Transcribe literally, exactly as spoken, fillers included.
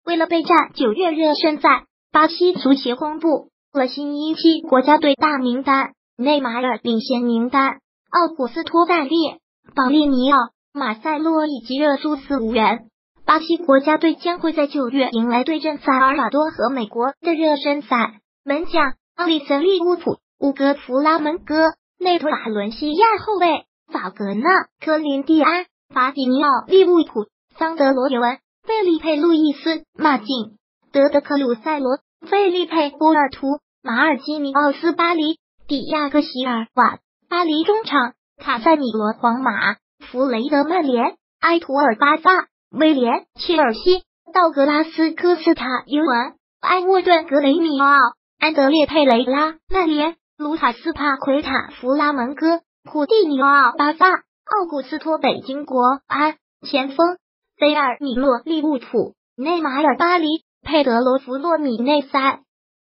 为了备战九月热身赛，巴西足协公布了新一期国家队大名单，内马尔领衔名单，奥古斯托暂列，保利尼奥、马塞洛以及热苏斯无缘。巴西国家队将会在九月迎来对阵萨尔瓦多和美国的热身赛。门将奥里森、利物浦、乌格弗拉门戈、内特瓦伦西亚后卫法格纳、科林蒂安、法比尼奥、利物浦、桑德罗尤文、费利佩路易斯、马竞、德德克鲁塞罗、费利佩波尔图、马尔基尼奥斯巴黎、迪亚戈席尔瓦、巴黎中场卡塞米罗皇马、弗雷德曼联、埃图尔巴萨、威廉切尔西、道格拉斯科斯塔尤文、埃沃顿格雷米奥、安德烈佩雷拉曼联、卢卡斯帕奎塔弗拉门戈、普蒂尼奥巴萨、奥古斯托北京国安、前锋菲尔米诺利物浦、内马尔巴黎、佩德罗弗洛米内塞。